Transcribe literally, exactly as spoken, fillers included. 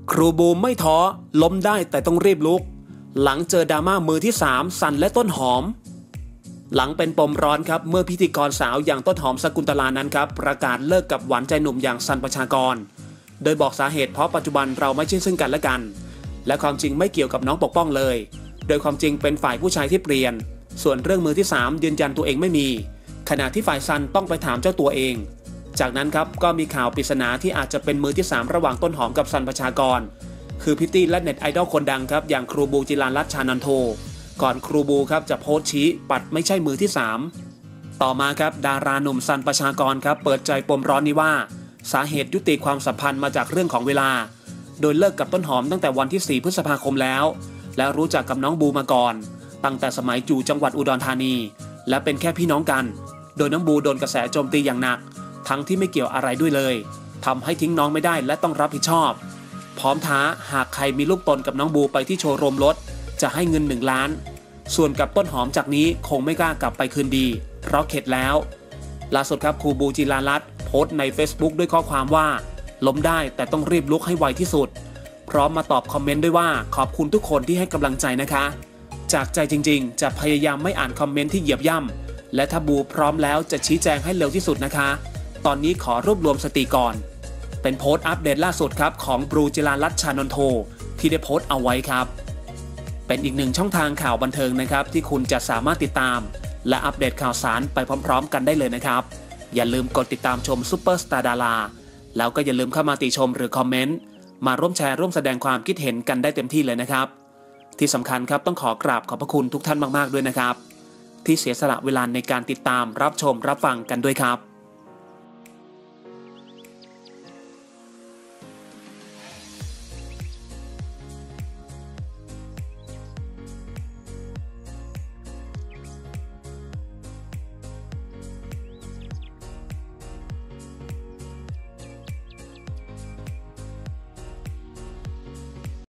ครูบูมไม่ท้อล้มได้แต่ต้องรีบลุกหลังเจอดราม่ามือที่สามสันและต้นหอมหลังเป็นปมร้อนครับเมื่อพิธีกรสาวอย่างต้นหอมสกุลตลานั้นครับประกาศเลิกกับหวานใจหนุ่มอย่างสันประชากรโดยบอกสาเหตุเพราะปัจจุบันเราไม่ใช่ซึ่งกันและกันและความจริงไม่เกี่ยวกับน้องปกป้องเลยโดยความจริงเป็นฝ่ายผู้ชายที่เปลี่ยนส่วนเรื่องมือที่สามยืนยันตัวเองไม่มีขณะที่ฝ่ายซันต้องไปถามเจ้าตัวเองจากนั้นครับก็มีข่าวปริศนาที่อาจจะเป็นมือที่สามระหว่างต้นหอมกับสันประชากรคือพิตตี้และเน็ตไอดอลคนดังครับอย่างครูบูจิราลัตน์ชานันโทก่อนครูบูครับจะโพสต์ชี้ปัดไม่ใช่มือที่สามต่อมาครับดาราหนุ่มสันประชากรครับเปิดใจปมร้อนนี้ว่าสาเหตุยุติความสัมพันธ์มาจากเรื่องของเวลาโดยเลิกกับต้นหอมตั้งแต่วันที่สี่พฤษภาคมแล้วและรู้จักกับน้องบูมาก่อนตั้งแต่สมัยอยู่จังหวัดอุดรธานีและเป็นแค่พี่น้องกันโดยน้องบูโดนกระแสโจมตีอย่างหนักทั้งที่ไม่เกี่ยวอะไรด้วยเลยทำให้ทิ้งน้องไม่ได้และต้องรับผิดชอบพร้อมท้าหากใครมีลูกตนกับน้องบูไปที่โชว์รูมรถจะให้เงินหนึ่งล้านส่วนกับต้นหอมจากนี้คงไม่กล้ากลับไปคืนดีเพราะเข็ดแล้วล่าสุดครับครูบูจิราลัตน์โพสต์ใน Facebook ด้วยข้อความว่าล้มได้แต่ต้องรีบลุกให้ไวที่สุดพร้อมมาตอบคอมเมนต์ด้วยว่าขอบคุณทุกคนที่ให้กำลังใจนะคะจากใจจริงๆจะพยายามไม่อ่านคอมเมนต์ที่เหยียบย่ำและถ้าบูพร้อมแล้วจะชี้แจงให้เร็วที่สุดนะคะตอนนี้ขอรวบรวมสติก่อนเป็นโพสต์อัปเดตล่าสุดครับของบูจิราลัตน์ชานนโทที่ได้โพสต์เอาไว้ครับเป็นอีกหนึ่งช่องทางข่าวบันเทิงนะครับที่คุณจะสามารถติดตามและอัปเดตข่าวสารไปพร้อมๆกันได้เลยนะครับอย่าลืมกดติดตามชมซุปเปอร์สตาร์ดาราแล้วก็อย่าลืมเข้ามาติชมหรือคอมเมนต์มาร่วมแชร์ร่วมแสดงความคิดเห็นกันได้เต็มที่เลยนะครับที่สำคัญครับต้องขอกราบขอบพระคุณทุกท่านมากๆด้วยนะครับที่เสียสละเวลาในการติดตามรับชมรับฟังกันด้วยครับ